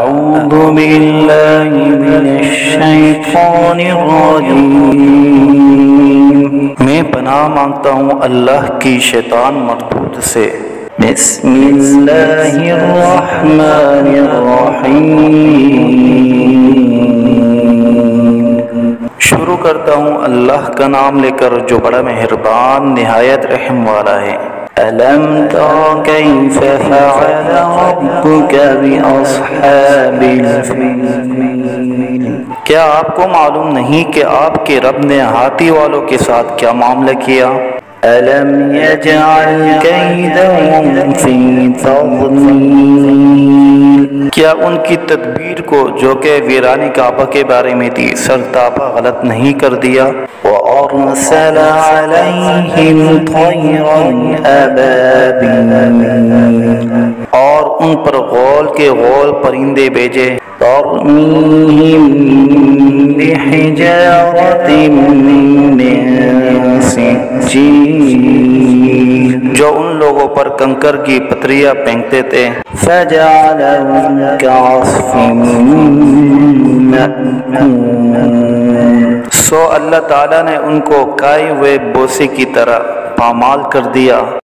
أعوذ بالله من الشيطان الرجيم میں پناہ مانگتا ہوں اللہ کی شیطان مردود سے۔ بسم اللہ الرحمن الرحیم شروع کرتا ہوں اللہ کا نام لے کر جو بڑا مہربان نہایت رحم والا ہے۔ أَلَمْ تَرَ كَيْفَ فَعَلَ رَبُّكَ بِأَصْحَابِ الْفِيلِ کیا آپ کو معلوم نہیں کہ آپ کے رب نے ہاتھی والوں کے ساتھ کیا معاملہ کیا؟ أَلَمْ يَجْعَلْ كَيْدَهُمْ فِي تَضْلِيلٍ کیا ان کی تدبیر کو جو کہ ویرانی کعبہ کے بارے میں تھی سرتاپا غلط نہیں کر دیا؟ وَأَرْسَلَ عَلَيْهِمْ طَيْرًا أَبَابِيلَ اور ان پر غول کے غول پرندے بھیجے۔ تَرْمِيهِمْ بِحِجَارَةٍ مِّن سِجِّيلٍ جو ان لوگوں پر کنکر کی پتھریاں پھینکتے تھے۔ فَجَعَلَهُمْ كَعَصْفٍ مَّأْكُولٍ سو اللہ تعالیٰ نے ان کو کھائے ہوئے بوسے کی طرح پامال کر دیا۔